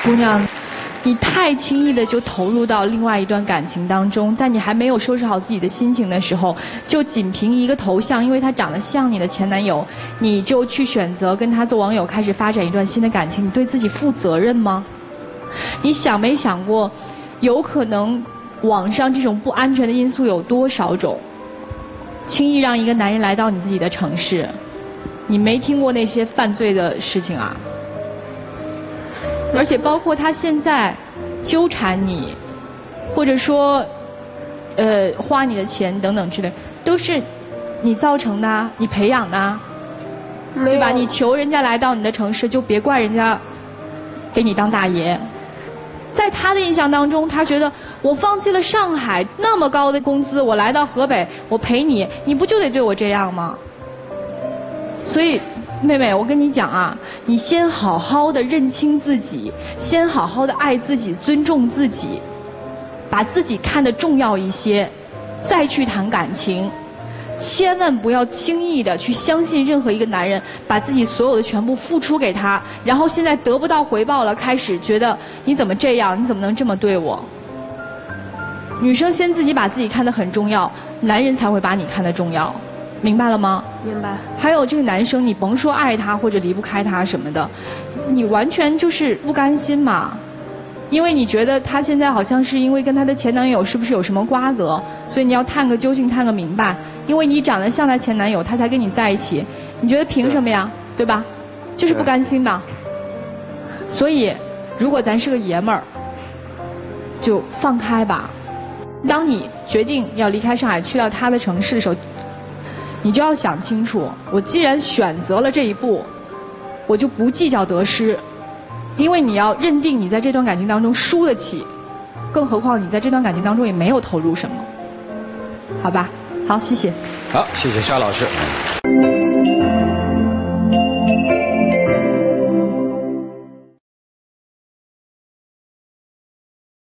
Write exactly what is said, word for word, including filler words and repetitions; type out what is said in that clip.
姑娘，你太轻易的就投入到另外一段感情当中，在你还没有收拾好自己的心情的时候，就仅凭一个头像，因为他长得像你的前男友，你就去选择跟他做网友，开始发展一段新的感情，你对自己负责任吗？你想没想过，有可能网上这种不安全的因素有多少种？轻易让一个男人来到你自己的城市，你没听过那些犯罪的事情啊？而且包括他现在纠缠你，或者说，呃，花你的钱等等之类，都是你造成的啊，你培养的啊，对吧？你求人家来到你的城市，就别怪人家给你当大爷。在他的印象当中，他觉得我放弃了上海那么高的工资，我来到河北，我陪你，你不就得对我这样吗？所以，妹妹，我跟你讲啊，你先好好的认清自己，先好好的爱自己，尊重自己，把自己看得重要一些，再去谈感情。千万不要轻易的去相信任何一个男人，把自己所有的全部付出给他，然后现在得不到回报了，开始觉得你怎么这样，你怎么能这么对我？女生先自己把自己看得很重要，男人才会把你看得重要，明白了吗？ 明白。 还有这个男生，你甭说爱他或者离不开他什么的，你完全就是不甘心嘛。因为你觉得他现在好像是因为跟他的前男友是不是有什么瓜葛，所以你要探个究竟，探个明白。因为你长得像他前男友，他才跟你在一起，你觉得凭什么呀？对吧？就是不甘心嘛。所以，如果咱是个爷们儿，就放开吧。当你决定要离开上海去到他的城市的时候，你就要想清楚，我既然选择了这一步，我就不计较得失。因为你要认定你在这段感情当中输得起，更何况你在这段感情当中也没有投入什么，好吧？好，谢谢。 好，谢谢沙老师。